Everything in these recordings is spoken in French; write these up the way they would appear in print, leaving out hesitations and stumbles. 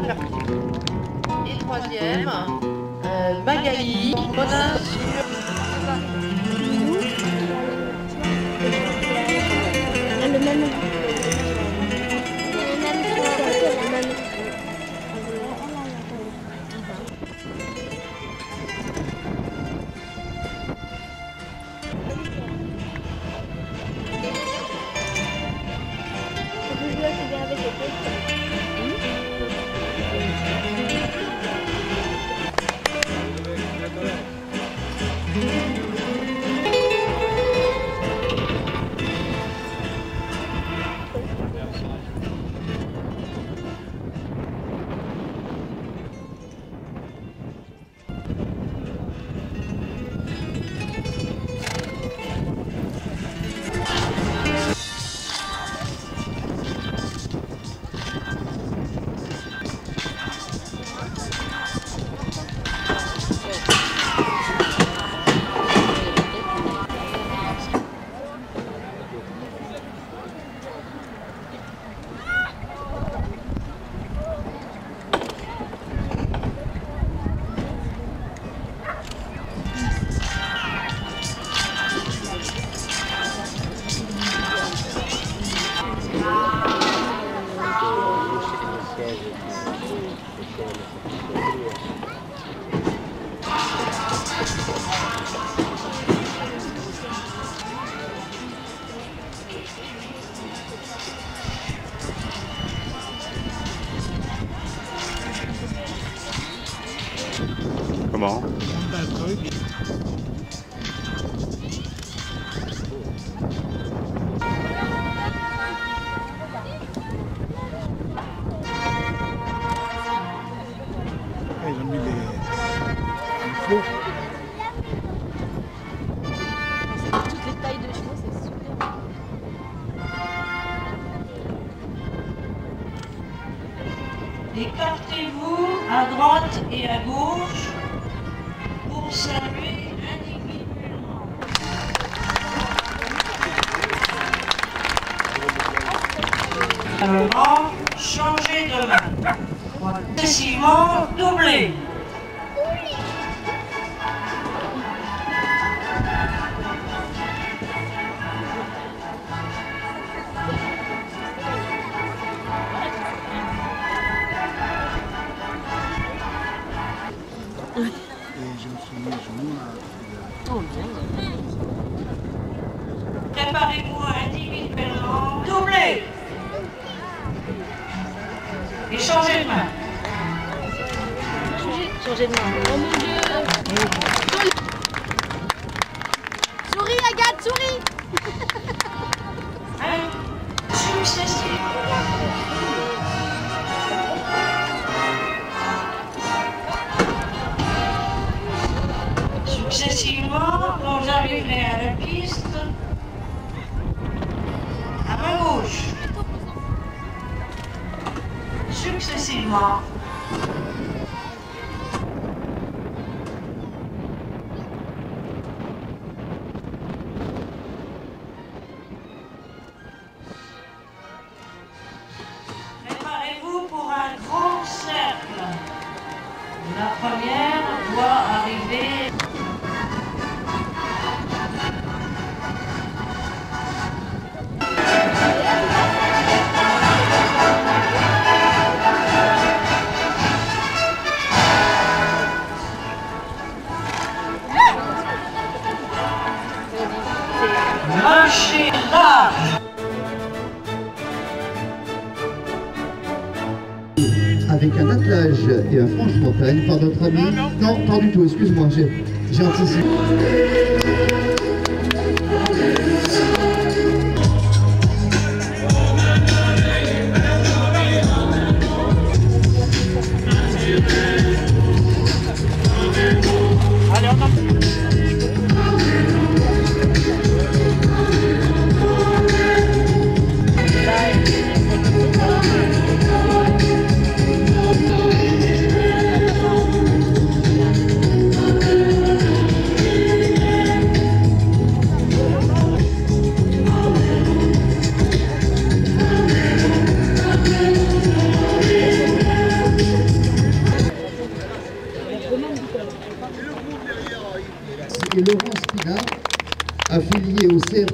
Et le troisième, Magali, Monin sur... Le même. Comment? Ils ont mis les flots. Toutes les tailles de chevaux, c'est super. Écartez-vous à droite et à gauche pour saluer individuellement. Alors, changez de main. Successivement, doublez. Et je me suis mis les genoux là. Préparez-vous individuellement, doublez. Et changez de main. Changer de main. Oh mon Dieu. Souris Agathe, souris. Successivement. Successivement, vous arriverez à la piste à main gauche. Successivement. Préparez-vous pour un grand cercle. La première doit arriver. Marchez large. Avec un attelage et un franche-montagne par notre ami... Non, pas du tout, excuse-moi, j'ai anticipé.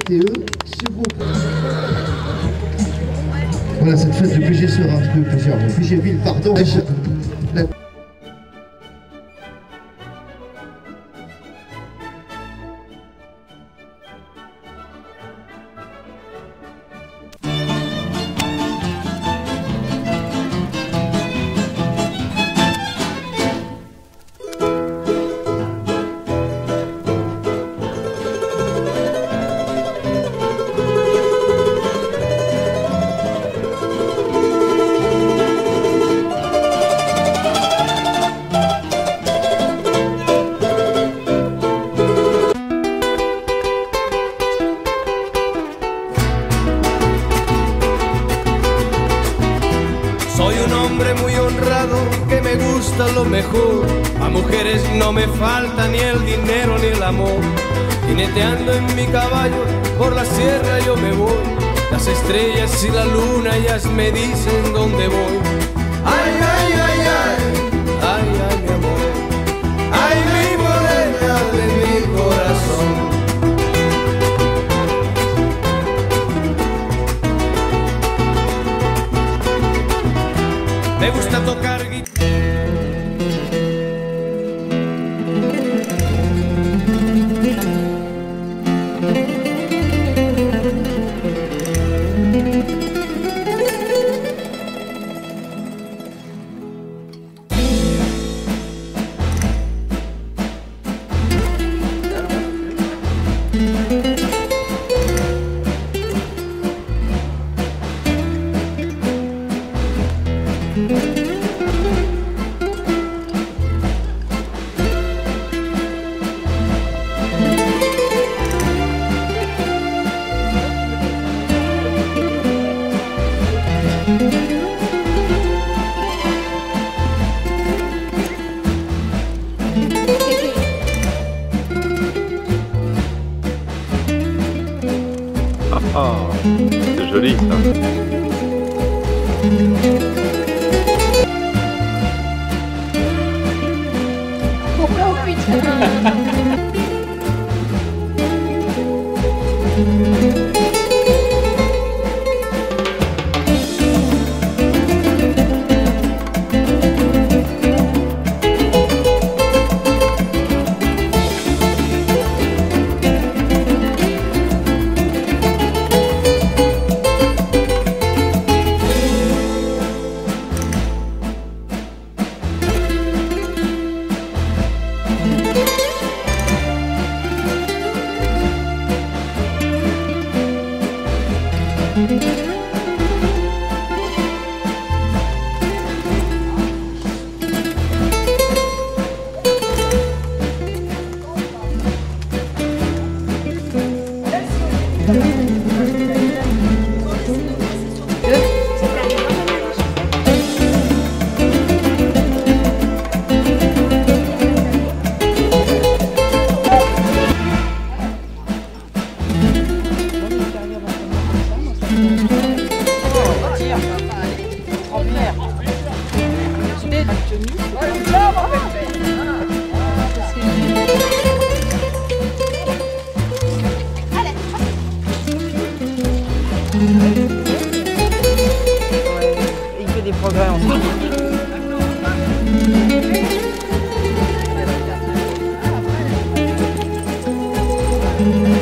RTE, s'il vous plaît. Voilà, cette fête de Puget sera Puget-Ville, pardon. Soy un hombre muy honrado que me gusta lo mejor. A mujeres no me falta ni el dinero ni el amor. Jineteando en mi caballo por la sierra yo me voy. Las estrellas y la luna ellas me dicen dónde voy. Ay, ay, ay, ay, ay, ay, mi amor. Ay, mi morena de mi corazón. Me gusta tocar guitarra. Ah, c'est joli ça. Il fait des progrès ensemble. Ah,